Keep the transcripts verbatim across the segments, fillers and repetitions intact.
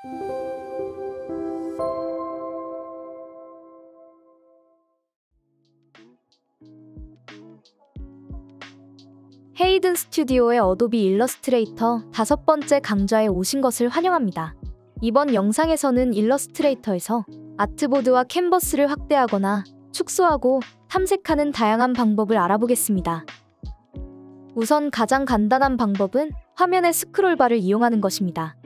헤이든 스튜디오의 어도비 일러스트레이터 다섯 번째 강좌에 오신 것을 환영합니다. 이번 영상에서는 일러스트레이터에서 아트보드와 캔버스를 확대하거나 축소하고 탐색하는 다양한 방법을 알아보겠습니다. 우선 가장 간단한 방법은 화면의 스크롤바를 이용하는 것입니다.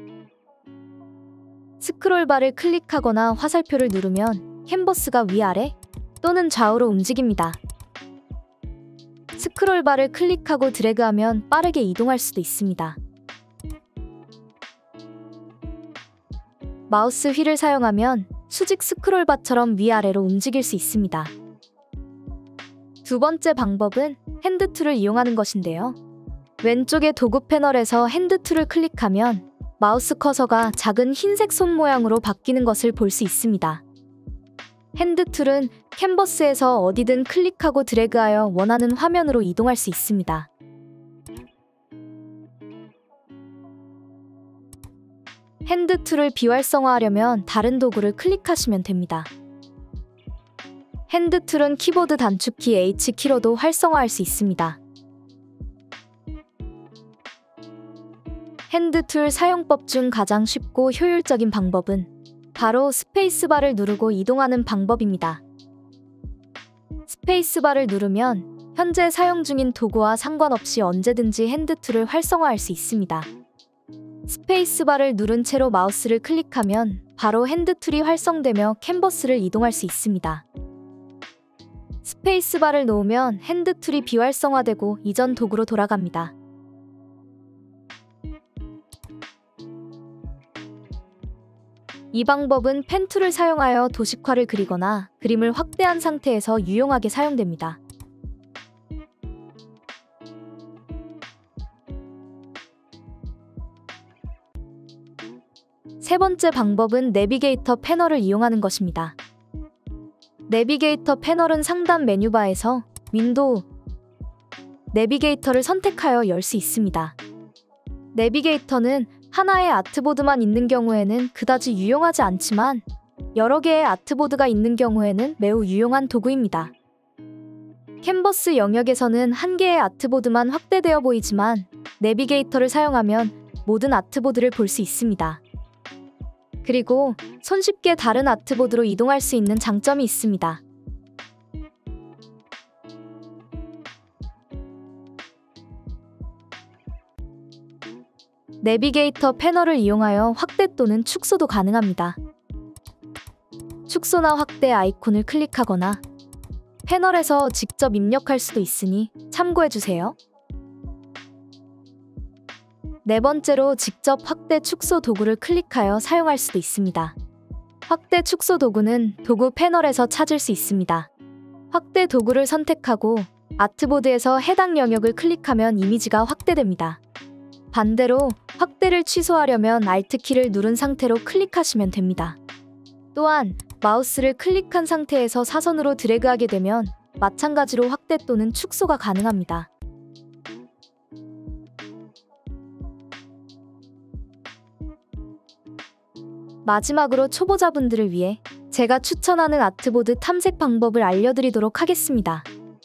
스크롤바를 클릭하거나 화살표를 누르면 캔버스가 위아래 또는 좌우로 움직입니다. 스크롤바를 클릭하고 드래그하면 빠르게 이동할 수도 있습니다. 마우스 휠을 사용하면 수직 스크롤바처럼 위아래로 움직일 수 있습니다. 두 번째 방법은 핸드 툴을 이용하는 것인데요. 왼쪽의 도구 패널에서 핸드 툴을 클릭하면 마우스 커서가 작은 흰색 손 모양으로 바뀌는 것을 볼 수 있습니다. 핸드 툴은 캔버스에서 어디든 클릭하고 드래그하여 원하는 화면으로 이동할 수 있습니다. 핸드 툴을 비활성화하려면 다른 도구를 클릭하시면 됩니다. 핸드 툴은 키보드 단축키 H키로도 활성화할 수 있습니다. 핸드 툴 사용법 중 가장 쉽고 효율적인 방법은 바로 스페이스바를 누르고 이동하는 방법입니다. 스페이스바를 누르면 현재 사용 중인 도구와 상관없이 언제든지 핸드 툴을 활성화할 수 있습니다. 스페이스바를 누른 채로 마우스를 클릭하면 바로 핸드 툴이 활성되며 캔버스를 이동할 수 있습니다. 스페이스바를 놓으면 핸드 툴이 비활성화되고 이전 도구로 돌아갑니다. 이 방법은 펜 툴을 사용하여 도식화를 그리거나 그림을 확대한 상태에서 유용하게 사용됩니다. 세 번째 방법은 내비게이터 패널을 이용하는 것입니다. 내비게이터 패널은 상단 메뉴바에서 윈도우, 내비게이터를 선택하여 열 수 있습니다. 내비게이터는 하나의 아트보드만 있는 경우에는 그다지 유용하지 않지만 여러 개의 아트보드가 있는 경우에는 매우 유용한 도구입니다. 캔버스 영역에서는 한 개의 아트보드만 확대되어 보이지만 내비게이터를 사용하면 모든 아트보드를 볼 수 있습니다. 그리고 손쉽게 다른 아트보드로 이동할 수 있는 장점이 있습니다. 내비게이터 패널을 이용하여 확대 또는 축소도 가능합니다. 축소나 확대 아이콘을 클릭하거나 패널에서 직접 입력할 수도 있으니 참고해주세요. 네 번째로 직접 확대 축소 도구를 클릭하여 사용할 수도 있습니다. 확대 축소 도구는 도구 패널에서 찾을 수 있습니다. 확대 도구를 선택하고 아트보드에서 해당 영역을 클릭하면 이미지가 확대됩니다. 반대로 확대를 취소하려면 알트키를 누른 상태로 클릭하시면 됩니다. 또한 마우스를 클릭한 상태에서 사선으로 드래그하게 되면 마찬가지로 확대 또는 축소가 가능합니다. 마지막으로 초보자분들을 위해 제가 추천하는 아트보드 탐색 방법을 알려드리도록 하겠습니다.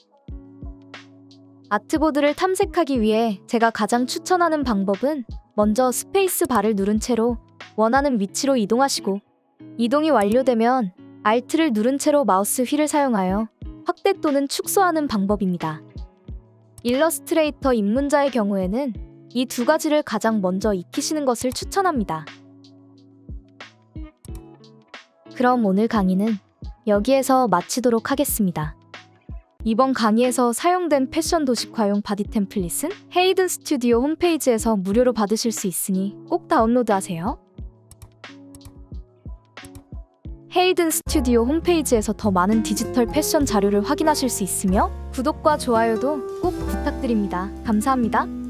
아트보드를 탐색하기 위해 제가 가장 추천하는 방법은 먼저 스페이스 바를 누른 채로 원하는 위치로 이동하시고 이동이 완료되면 알트를 누른 채로 마우스 휠을 사용하여 확대 또는 축소하는 방법입니다. 일러스트레이터 입문자의 경우에는 이 두 가지를 가장 먼저 익히시는 것을 추천합니다. 그럼 오늘 강의는 여기에서 마치도록 하겠습니다. 이번 강의에서 사용된 패션 도식화용 바디 템플릿은 헤이든 스튜디오 홈페이지에서 무료로 받으실 수 있으니 꼭 다운로드하세요. 헤이든 스튜디오 홈페이지에서 더 많은 디지털 패션 자료를 확인하실 수 있으며 구독과 좋아요도 꼭 부탁드립니다. 감사합니다.